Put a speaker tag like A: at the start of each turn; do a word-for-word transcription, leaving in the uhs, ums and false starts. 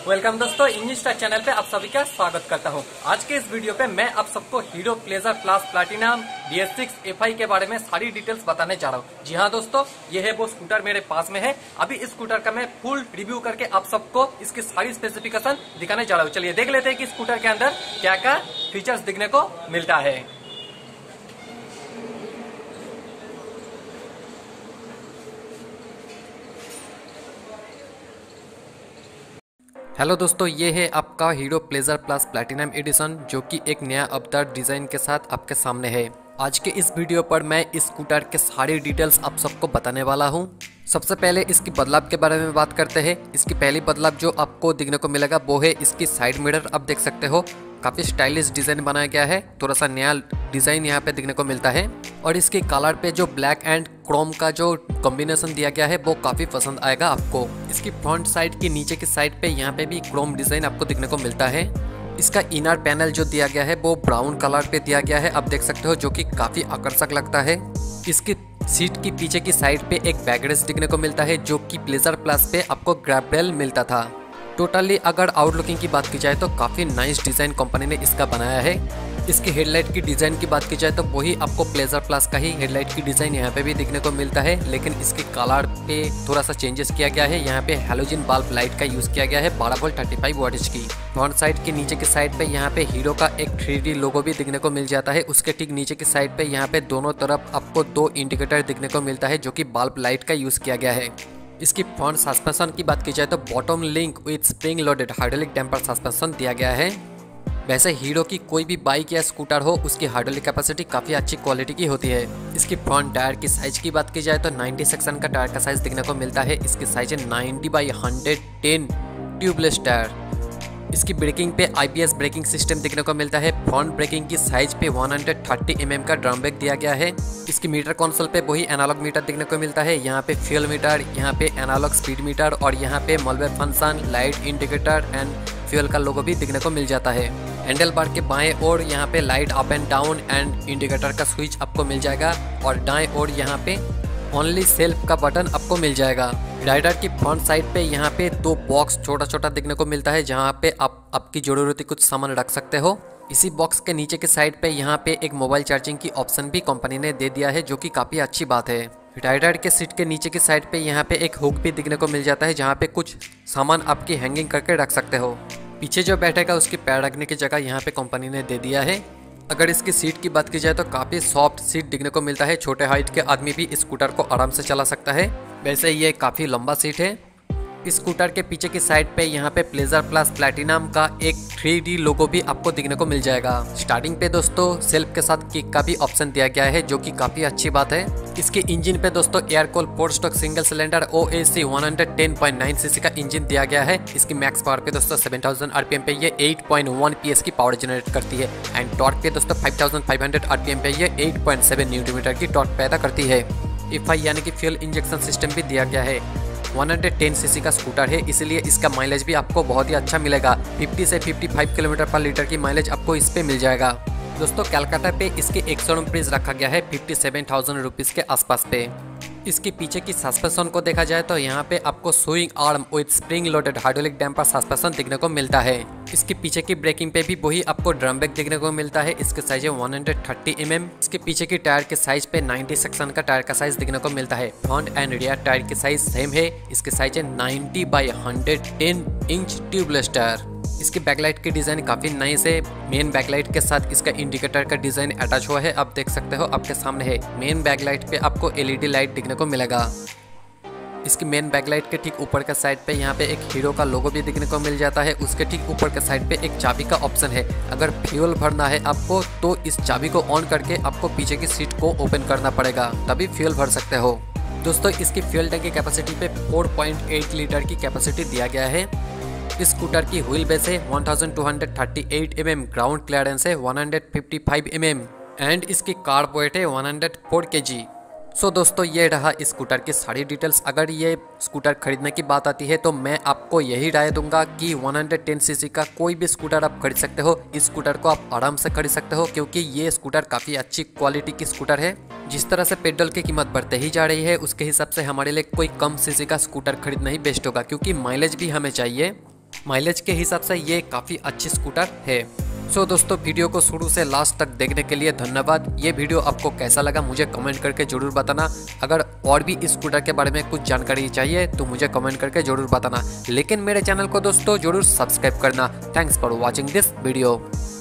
A: Welcome दोस्तों, engine star channel पे आप सभी का स्वागत करता हूं। आज के इस वीडियो पे मैं आप सबको Hero Pleasure Plus Platinum D S six F I के बारे में सारी डिटेल्स बताने जा रहा हूं। जी हां दोस्तों, ये है वो स्कूटर मेरे पास में है। अभी इस स्कूटर का मैं फुल रिव्यू करके आप सबको इसकी सारी स्पेसिफिकेशन दिखाने जा रहा हूँ। चलिए देख लेते हैं कि स्कूटर के अंदर क्या क्या फीचर्स दिखने को मिलता है। हेलो दोस्तों, ये है आपका Hero Pleasure Plus Platinum edition, जो कि एक नया अवतार डिजाइन के साथ आपके सामने है। आज के इस वीडियो पर मैं इस स्कूटर के सारी डिटेल्स आप सबको बताने वाला हूं। सबसे पहले इसकी बदलाव के बारे में बात करते हैं। इसकी पहली बदलाव जो आपको दिखने को मिलेगा वो है इसकी साइड मिरर। आप देख सकते हो काफ़ी स्टाइलिश डिज़ाइन बनाया गया है, थोड़ा सा नया डिज़ाइन यहाँ पे दिखने को मिलता है। और इसके कलर पे जो ब्लैक एंड क्रोम का जो कॉम्बिनेशन दिया गया है वो काफ़ी पसंद आएगा आपको। इसकी फ्रंट साइड की नीचे की साइड पे यहाँ पे भी क्रोम डिज़ाइन आपको दिखने को मिलता है। इसका इनर पैनल जो दिया गया है वो ब्राउन कलर पे दिया गया है, आप देख सकते हो, जो कि काफ़ी आकर्षक लगता है। इसकी सीट की पीछे की साइड पे एक बैकरेस्ट दिखने को मिलता है, जो कि प्लेजर प्लस पे आपको ग्रैब रेल मिलता था। टोटली अगर आउटलुकिंग की बात की जाए तो काफ़ी नाइस डिज़ाइन कंपनी ने इसका बनाया है। इसकी हेडलाइट की डिज़ाइन की बात की जाए तो वही आपको प्लेजर प्लस का ही हेडलाइट की डिज़ाइन यहाँ पे भी दिखने को मिलता है, लेकिन इसके कलर पे थोड़ा सा चेंजेस किया गया है। यहाँ पे हेलोजन बल्ब लाइट का यूज़ किया गया है बारह वोल्ट थर्टी फाइव वॉटेज की। फ्रंट साइड के नीचे की साइड पे यहाँ पे हीरो का एक थ्री डी लोगो भी दिखने को मिल जाता है। उसके ठीक नीचे की साइड पे यहाँ पे दोनों तरफ आपको दो इंडिकेटर दिखने को मिलता है, जो कि बल्ब लाइट का यूज़ किया गया है। इसकी फ्रंट सस्पेंशन की बात की जाए तो bottom link with spring loaded hydraulic damper suspension दिया गया है। वैसे हीरो की कोई भी बाइक या स्कूटर हो, उसकी हाइड्रोलिक कैपेसिटी काफ़ी अच्छी क्वालिटी की होती है। इसकी फ्रंट टायर की साइज की बात की जाए तो नब्बे सेक्शन का टायर का साइज दिखने को मिलता है। इसकी साइज है नब्बे by hundred ten tubeless tyre. इसकी ब्रेकिंग पे I P S braking system दिखने को मिलता है। फ्रंट ब्रेकिंग की साइज पे एक सौ तीस एम एम का ड्रम ब्रेक दिया गया है। इसकी मीटर कंसोल पे वही एनालॉग मीटर दिखने को मिलता है। यहाँ पे फ्यूल मीटर, यहाँ पे एनालॉग स्पीड मीटर और यहाँ पे मॉलवे function, light indicator and fuel का लोगो भी दिखने को मिल जाता है। हैंडल बार के बाएं ओर यहाँ पे light up and down and indicator का स्विच आपको मिल जाएगा और दाएं ओर यहाँ पे ओनली सेल्फ का बटन आपको मिल जाएगा। राइडर की फ्रंट साइड पे यहाँ पे दो बॉक्स छोटा छोटा दिखने को मिलता है, जहाँ पे आप आपकी जरूरती कुछ सामान रख सकते हो। इसी बॉक्स के नीचे के साइड पे यहाँ पे एक मोबाइल चार्जिंग की ऑप्शन भी कंपनी ने दे दिया है, जो कि काफ़ी अच्छी बात है। राइडर के सीट के नीचे की साइड पे यहाँ पे एक हुक भी दिखने को मिल जाता है, जहाँ पे कुछ सामान आपकी हैंगिंग करके रख सकते हो। पीछे जो बैठेगा उसकी पैर रखने की जगह यहाँ पे कंपनी ने दे दिया है। अगर इसकी सीट की बात की जाए तो काफ़ी सॉफ्ट सीट दिखने को मिलता है। छोटे हाइट के आदमी भी इस स्कूटर को आराम से चला सकता है। वैसे ये काफ़ी लंबा सीट है। इस स्कूटर के पीछे की साइड पे यहाँ पे प्लेजर प्लस प्लैटिनम का एक थ्री डी लोगो भी आपको दिखने को मिल जाएगा। स्टार्टिंग पे दोस्तों सेल्फ के साथ किक का भी ऑप्शन दिया गया है, जो कि काफ़ी अच्छी बात है। इसके इंजन पे दोस्तों air cool four stroke single cylinder O A C one ten point nine C C का इंजन दिया गया है। इसकी मैक्स पावर पे दोस्तों seven thousand R P M पे ये eight point one P S की पावर जनरेट करती है एंड टॉर्क पे दोस्तों five thousand five hundred R P M पे ये eight point seven newton metre की टॉर्क पैदा करती है। एफ आई यानी कि फ्यूल इंजेक्शन सिस्टम भी दिया गया है। वन टेन सी सी का स्कूटर है, इसलिए इसका माइलेज भी आपको बहुत ही अच्छा मिलेगा। फिफ्टी से फिफ्टी फाइव किलोमीटर पर लीटर की माइलेज आपको इस पे मिल जाएगा। दोस्तों कलकत्ता पे इसके एक शोरूम प्राइस रखा गया है फिफ्टी सेवन थाउजेंड रुपीज़ के आसपास पे। इसके पीछे की सस्पेंशन को देखा जाए तो यहाँ पे आपको swing arm with spring loaded hydraulic damper suspension दिखने को मिलता है। इसके पीछे की ब्रेकिंग पे भी वही आपको ड्रम ब्रेक देखने को मिलता है। इसके साइज है वन थर्टी एम एम। इसके पीछे की टायर के साइज पे नब्बे सेक्शन का टायर का साइज दिखने को मिलता है। फ्रंट एंड रियर टायर की साइज सेम है। इसके साइज है नब्बे by hundred ten inch tubeless tyre. इसकी बैकलाइट की डिज़ाइन काफ़ी नाइस है। मेन बैकलाइट के साथ इसका इंडिकेटर का डिज़ाइन अटैच हुआ है, आप देख सकते हो, आपके सामने है। मेन बैकलाइट पे आपको एल ई डी लाइट दिखने को मिलेगा। इसकी मेन बैकलाइट के ठीक ऊपर का साइड पे यहाँ पे एक हीरो का लोगो भी दिखने को मिल जाता है। उसके ठीक ऊपर के साइड पे एक चाबी का ऑप्शन है। अगर फ्यूल भरना है आपको तो इस चाबी को ऑन करके आपको पीछे की सीट को ओपन करना पड़ेगा, तभी फ्यूल भर सकते हो। दोस्तों इसकी फ्यूल टैंक की कैपेसिटी पे फोर पॉइंट एट लीटर की कैपेसिटी दिया गया है। इस स्कूटर की व्हील बेस है one thousand two hundred thirty eight M M, ground clearance है one fifty five M M and इसकी कार वेट है one hundred four K G. सो दोस्तों ये रहा इस स्कूटर की सारी डिटेल्स। अगर ये स्कूटर खरीदने की बात आती है तो मैं आपको यही राय दूंगा कि वन टेन सी सी का कोई भी स्कूटर आप खरीद सकते हो। इस स्कूटर को आप आराम से खरीद सकते हो, क्योंकि ये स्कूटर काफ़ी अच्छी क्वालिटी की स्कूटर है। जिस तरह से पेट्रोल की कीमत बढ़ते ही जा रही है, उसके हिसाब से हमारे लिए कोई कम सीसी का स्कूटर खरीदना ही बेस्ट होगा, क्योंकि माइलेज भी हमें चाहिए। माइलेज के हिसाब से ये काफ़ी अच्छी स्कूटर है। सो so, दोस्तों वीडियो को शुरू से लास्ट तक देखने के लिए धन्यवाद। ये वीडियो आपको कैसा लगा मुझे कमेंट करके जरूर बताना। अगर और भी इस स्कूटर के बारे में कुछ जानकारी चाहिए तो मुझे कमेंट करके जरूर बताना। लेकिन मेरे चैनल को दोस्तों जरूर सब्सक्राइब करना। Thanks for watching this video.